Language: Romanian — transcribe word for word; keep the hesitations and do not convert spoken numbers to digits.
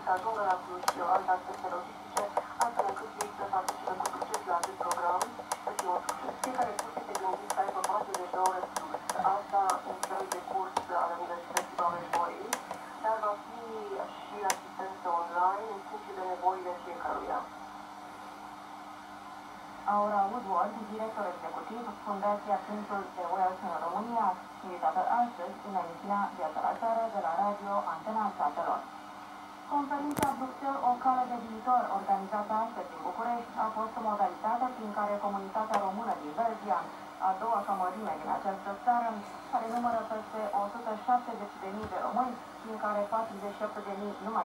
să ajungă la Cluj și alte aspecte logistice, astfel încât ei să participe cu succes la acest program, să fie un succes. Fiecare curs este gândit să aibă patruzeci de ore plus. Asta un fel de curs al Universității Babeș-Bolyai, dar va fi și asistență online în funcție de nevoile fiecăruia. Aura Woodward, director executiv, Fundația Prințul de Wales în România, invitată astăzi în emisiunea Viața la țară de la Radio Antena Statelor. Conferința Bruxelles, o cale de viitor, organizată astăzi în București, a fost o modalitate prin care comunitatea română din Belgia, a doua cămărime din această țară, care numără peste o sută șaptezeci de mii de români, din care patruzeci și opt de mii numai